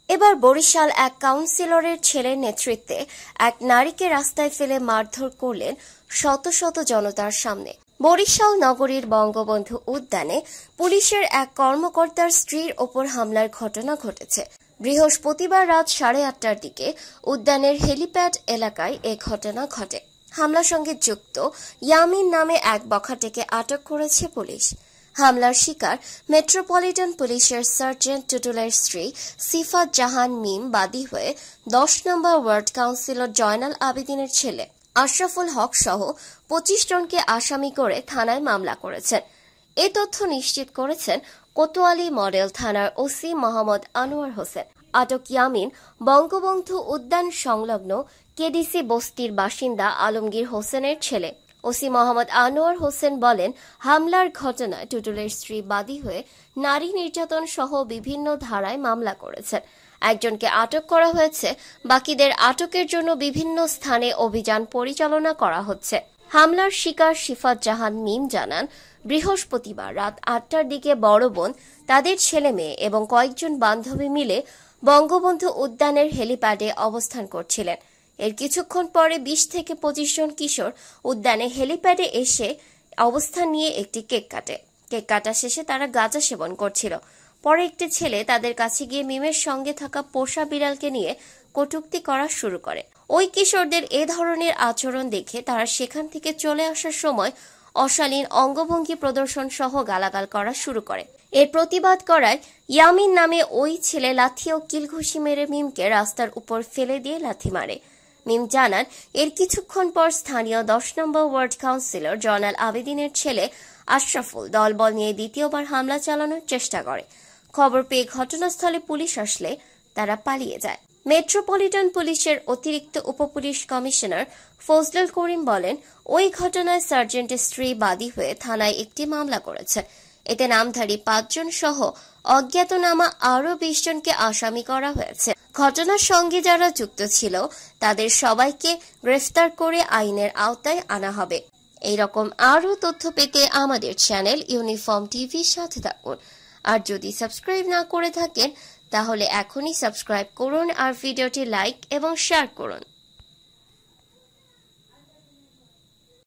এবার বরিশাল এক কাউন্সিলরের ছেলের নেতৃত্বে এক নারীকে রাস্তায় ফেলে মারধর করলেন শত শত জনতার সামনে। বরিশাল নগরীর বঙ্গবন্ধু উদ্যানে পুলিশের এক কর্মকর্তার স্ত্রীর ওপর হামলার ঘটনা ঘটেছে। বৃহস্পতিবার রাত 8:30টার দিকে উদ্যানের হেলিপ্যাড এলাকায় এ ঘটনা ঘটে। হামলার সঙ্গে যুক্ত ইয়ামিন নামে এক বখাটেকে আটক করেছে পুলিশ। হামলার শিকার মেট্রোপলিটন পুলিশের সার্জেন্ট টুটুলের স্ত্রী সিফাত জাহান মিম বাদী হয়ে 10 নম্বর ওয়ার্ড কাউন্সিলর জয়নাল আবেদিনের ছেলে আশরাফুল হক সহ 25 জনকে আসামি করে থানায় মামলা করেছেন। এ তথ্য নিশ্চিত করেছেন কোতোয়ালি মডেল থানার ওসি মোহাম্মদ আনোয়ার হোসেন। আটক ইয়ামিন বঙ্গবন্ধু উদ্যান সংলগ্ন কেডিসি বস্তির বাসিন্দা আলমগীর হোসেনের ছেলে। ওসি মোহাম্মদ আনোয়ার হোসেন বলেন, হামলার ঘটনায় টুটুলের স্ত্রী বাদী হয়ে নারী নির্যাতন সহ বিভিন্ন ধারায় মামলা করেছেন। একজনকে আটক করা হয়েছে, বাকিদের আটকের জন্য বিভিন্ন স্থানে অভিযান পরিচালনা করা হচ্ছে। হামলার শিকার সিফাত জাহান মিম জানান, বৃহস্পতিবার রাত 8টার দিকে বড় বোন, তাদের ছেলে মেয়ে এবং কয়েকজন বান্ধবী মিলে বঙ্গবন্ধু উদ্যানের হেলিপ্যাডে অবস্থান করছিলেন। এর কিছুক্ষণ পরে 20 থেকে 25 জন কিশোর উদ্যানে হেলিপ্যাডে এসে অবস্থান নিয়ে একটি কেক কাটে। কেক কাটা শেষে তারা গাঁজা সেবন করছিল। পরে একটি ছেলে তাদের কাছে গিয়ে মিমের সঙ্গে থাকা পোষা বিড়ালকে নিয়ে কটূক্তি করা শুরু করে। ওই কিশোরদের এ ধরনের আচরণ দেখে তারা সেখান থেকে চলে আসার সময় অশালীন অঙ্গভঙ্গি প্রদর্শন সহ গালাগাল করা শুরু করে। এর প্রতিবাদ করায় ইয়ামিন নামে ওই ছেলে লাথি ও কিলঘুষি মেরে মিমকে রাস্তার উপর ফেলে দিয়ে লাথি মারে। মিম জানান, এর কিছুক্ষণ পর স্থানীয় 10 নম্বর ওয়ার্ড কাউন্সিলর জয়নাল আবেদিনের ছেলে আশরাফুল দলবল নিয়ে দ্বিতীয়বার হামলা চালানোর চেষ্টা করে। খবর পেয়ে ঘটনাস্থলে পুলিশ আসলে তারা পালিয়ে যায়। মেট্রোপলিটন পুলিশের অতিরিক্ত উপপুলিশ কমিশনার ফজলুল করিম বলেন, ওই ঘটনায় সার্জেন্টের স্ত্রী বাদী হয়ে থানায় একটি মামলা করেছে। এতে নামধারী 5 জন সহ অজ্ঞাতনামা আরও 20 জনকে আসামি করা হয়েছে। ঘটনার সঙ্গে যারা যুক্ত ছিল তাদের সবাইকে গ্রেফতার করে আইনের আওতায় আনা হবে। এইরকম আরও তথ্য পেতে আমাদের চ্যানেল ইউনিফর্ম টিভির সাথে থাকুন। আর যদি সাবস্ক্রাইব না করে থাকেন তাহলে এখনই সাবস্ক্রাইব করুন আর ভিডিওটি লাইক এবং শেয়ার করুন।